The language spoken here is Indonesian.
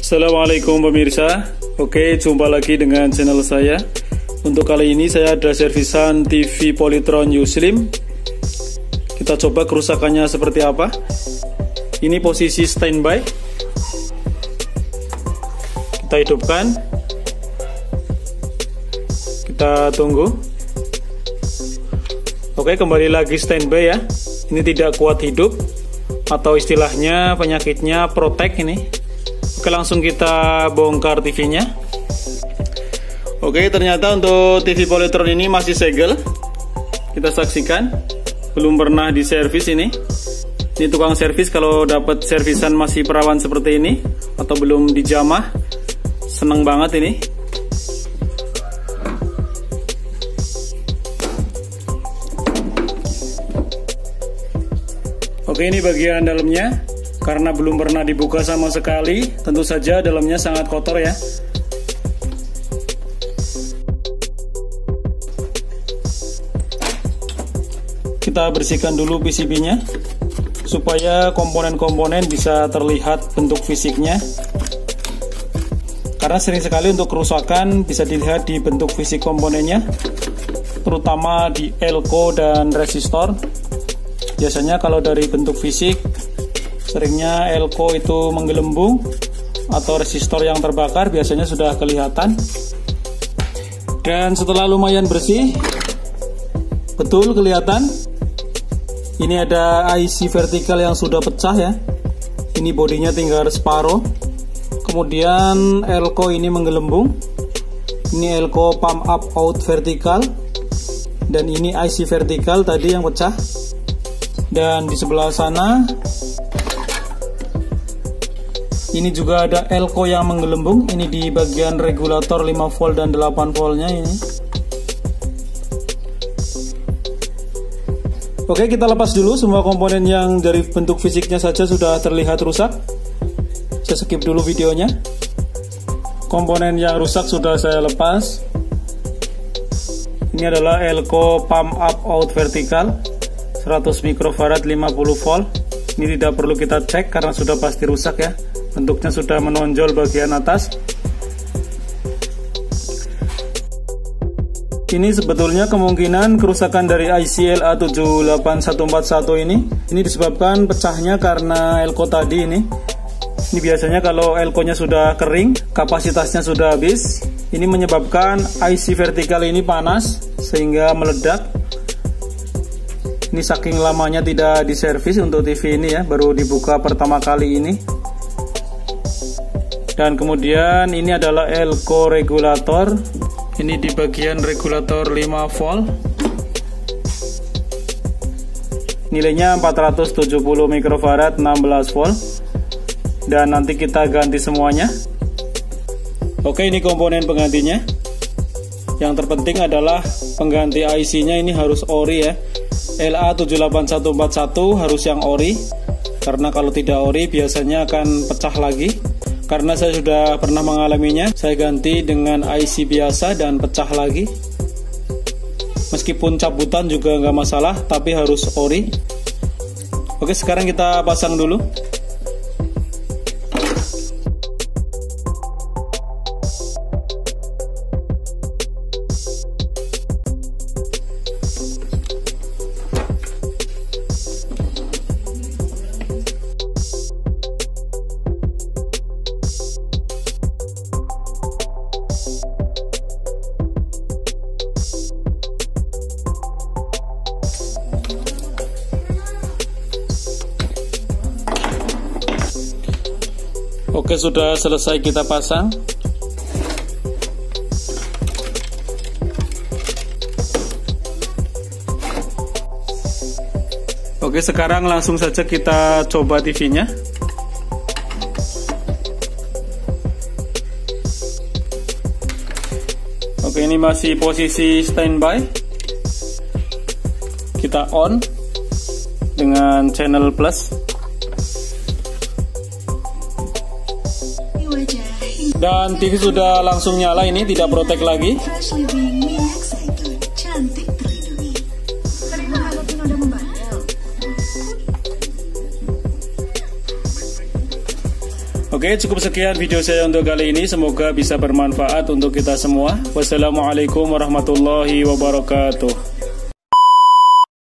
Assalamualaikum pemirsa. Oke, jumpa lagi dengan channel saya. Untuk kali ini saya ada servisan TV Polytron U-Slim. Kita coba kerusakannya seperti apa. Ini posisi standby. Kita hidupkan. Kita tunggu. Oke, kembali lagi standby ya. Ini tidak kuat hidup, atau istilahnya penyakitnya protek ini. Oke, langsung kita bongkar TV-nya. Oke, ternyata untuk TV Polytron ini masih segel. Kita saksikan, belum pernah diservis ini. Ini tukang servis kalau dapat servisan masih perawan seperti ini atau belum dijamah, seneng banget ini. Oke, ini bagian dalamnya. Karena belum pernah dibuka sama sekali, tentu saja dalamnya sangat kotor ya. Kita bersihkan dulu PCB-nya supaya komponen-komponen bisa terlihat bentuk fisiknya. Karena sering sekali untuk kerusakan bisa dilihat di bentuk fisik komponennya, terutama di elko dan resistor. Biasanya kalau dari bentuk fisik, seringnya elko itu menggelembung atau resistor yang terbakar biasanya sudah kelihatan. Dan setelah lumayan bersih, betul kelihatan. Ini ada IC vertikal yang sudah pecah ya. Ini bodinya tinggal separuh. Kemudian elko ini menggelembung. Ini elko pump up out vertikal. Dan ini IC vertikal tadi yang pecah. Dan di sebelah sana ini juga ada elko yang menggelembung. Ini di bagian regulator 5 volt dan 8 voltnya ini. Oke, kita lepas dulu semua komponen yang dari bentuk fisiknya saja sudah terlihat rusak. Saya skip dulu videonya. Komponen yang rusak sudah saya lepas. Ini adalah elko pump up out vertikal 100 mikrofarad 50 volt. Ini tidak perlu kita cek karena sudah pasti rusak ya. Bentuknya sudah menonjol bagian atas. Ini sebetulnya kemungkinan kerusakan dari IC LA78141 ini. Ini disebabkan pecahnya karena elko tadi ini. Ini biasanya kalau elkonya sudah kering, kapasitasnya sudah habis. Ini menyebabkan IC vertikal ini panas sehingga meledak. Ini saking lamanya tidak diservis untuk TV ini ya, baru dibuka pertama kali ini. Dan kemudian ini adalah elko regulator. Ini di bagian regulator 5 volt. Nilainya 470 mikrofarad 16 volt. Dan nanti kita ganti semuanya. Oke, ini komponen penggantinya. Yang terpenting adalah pengganti IC-nya ini harus ori ya. LA78141 harus yang ori. Karena kalau tidak ori biasanya akan pecah lagi. Karena saya sudah pernah mengalaminya, saya ganti dengan IC biasa dan pecah lagi. Meskipun cabutan juga nggak masalah, tapi harus ori. Oke, sekarang kita pasang dulu. Oke, sudah selesai kita pasang. Oke, sekarang langsung saja kita coba TV-nya. Oke, ini masih posisi standby. Kita on dengan channel plus. Dan TV sudah langsung nyala, ini tidak protek lagi. Oke, cukup sekian video saya untuk kali ini. Semoga bisa bermanfaat untuk kita semua. Wassalamualaikum warahmatullahi wabarakatuh.